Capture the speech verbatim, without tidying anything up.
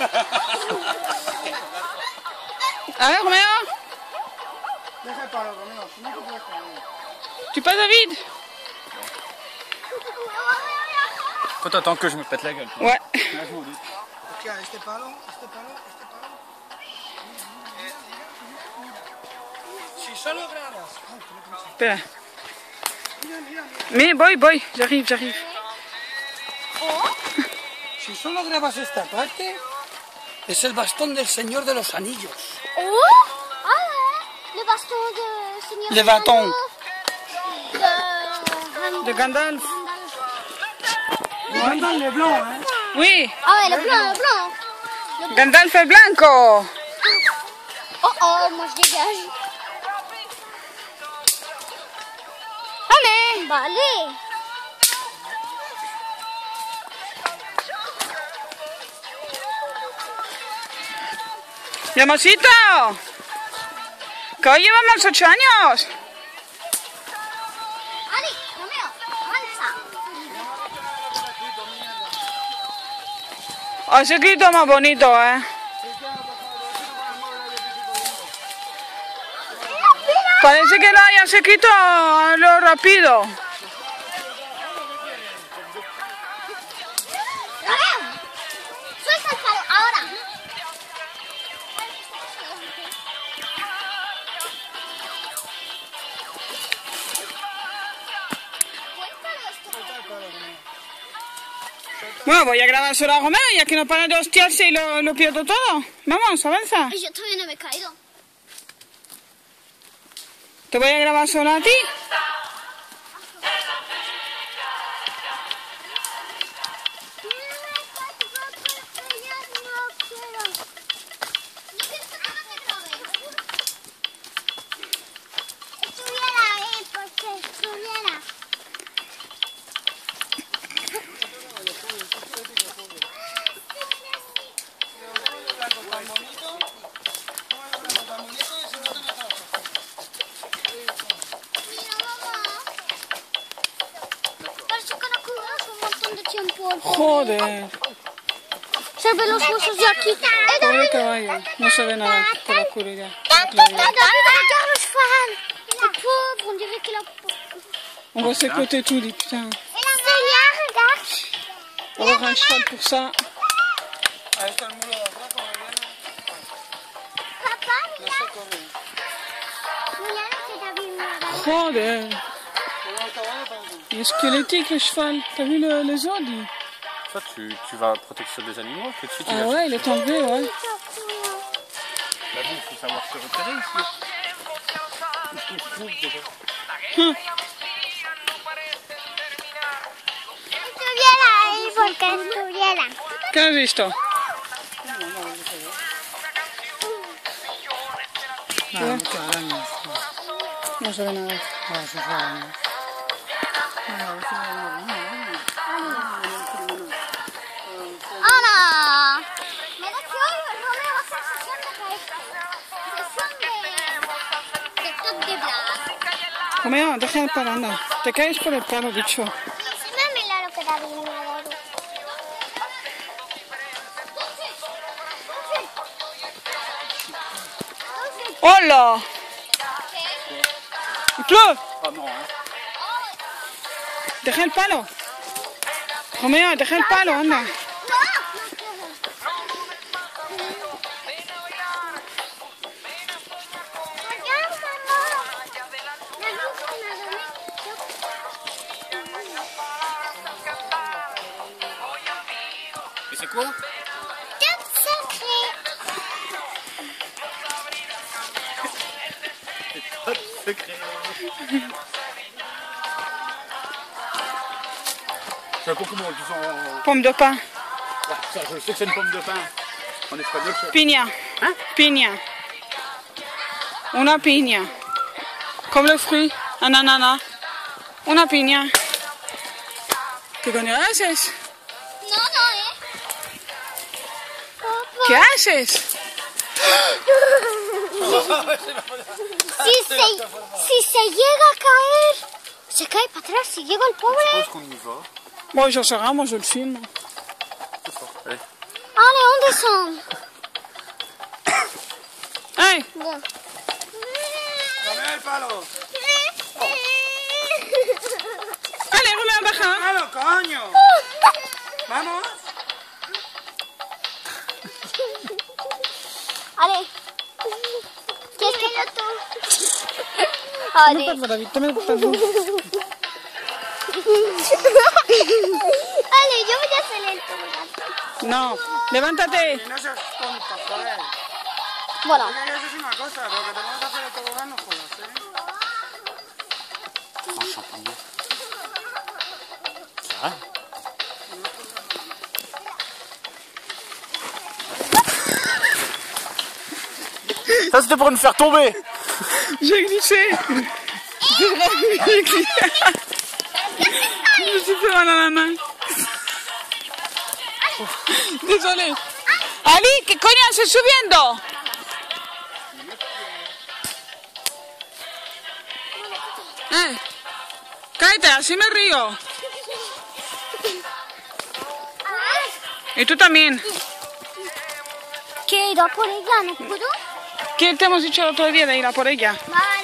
A ver, Roméo. Deja el palo, Romeo, si no te puedes caer. Tu passes, David? Toi, t'attends que je me pète la gueule. Ouais. Là, je m'en doute. Hostia, este palo, este palo, este palo. Si solo grabas. Espera. Mais, boy, boy, j'arrive, j'arrive. Si solo grabas esta parte, es el bastón del Señor de los Anillos. Oh, ah ouais, le baston de Seigneur. Le bâton. De, De Gandalf. Gandalf le blanc, hein. Oui, Ah ouais, le blanc, le blanc. Gandalf el blanco. Oh oh, moi je dégage. Allez. Bah allez. Mi amorcito. Que hoy llevamos ocho años. Allez, Romeo, avanza. Ese grito más bonito, eh. Parece que lo hayas escrito a lo rápido. Romeo, suelta el palo, ahora. Bueno, voy a grabar solo a Romeo, ya que no para de hostiarse y lo, lo pierdo todo. Vamos, avanza. Y yo todavía no me he caído. Te voy a grabar solo a ti. Estuviera ahí porque estuviera. Mira, mamá. Parece que no cubrimos un montón de tiempo. Joder. Se ven los huesos de aquí. Pobre caballo. No se ve nada por la oscuridad. Regarde le cheval. Le pauvre, on dirait qu'il a... On va s'écouter tout, dit putain. Seigneur, regarde. On va avoir un cheval pour ça. Ahí está el muro de atrás, como viene. Papa, No mira. se corre. Mira lo que David me a dado. Joder. Pero el caballo también. Il est squelettique le cheval. T'as vu le, les os, dis? Ça, tu, tu vas à protection des animaux, tout de suite, il Ah va- ouais, il est enlevé, ouais. Bah bon, il faut savoir se repérer ici. Où est-ce qu'on se trouve déjà? Hum. Estuviera ahí porque estuviera. ¿Qué has visto? Nada, muchas arañas. No se ve nada. Ah, sus arañas. Ah, a ver si me da una araña. ¡Hola! Me da que hoy Romeo va a hacer sesión de sesión de... de top de black. Romeo, deja el palo, anda. Te caes por el palo, bicho. Y encima mira lo que David me ha dado. ¡Hola! Il pleut. Ah non, hein. Deja el palo. Romeo, deja el palo, anda. Et c'est quoi? Top secret. Top secret. C'est un concombre qui sont... en- Pomme de pain. Ah, ça, je sais que c'est une pomme de pain. En espagnol, c'est... Piña. Hein? Piña. Una piña. Comme le fruit, un ananas. Una piña. ¿Qué coño haces? No, no, ¿eh? Papá. ¿Qué haces? Si se, si se llega a caer, se cae para atrás, si llega el Je pobre. pense qu'on y va. Bon, j'en sais rien, moi je le filme. C'est fort. Allez. Ale, ¿dónde son? ¡Ay! Ya. Dame el palo. Allez, Romain, baja. ¡Palo, coño! Vamos. Ale. ¿Quieres que tú? Ale. David, tome por favor. Ale, yo voy a hacer el tobogán. No, levántate. Y no seas tonta, joder. Bueno. Mira que eso es una cosa, pero que te vamos a hacer el tobogán no jodas, ¿eh? Ça c'était pour me faire tomber. J'ai glissé. J'ai glissé. Je me suis fait mal à la main. Désolé. Ali, ¿qué coño haces subiendo? Eh, cállate, así me río. Y tú también. ¿Qué ir a por ella? ¿No puedo? ¿Qué te hemos dicho el otro día de ir a por ella? Bye.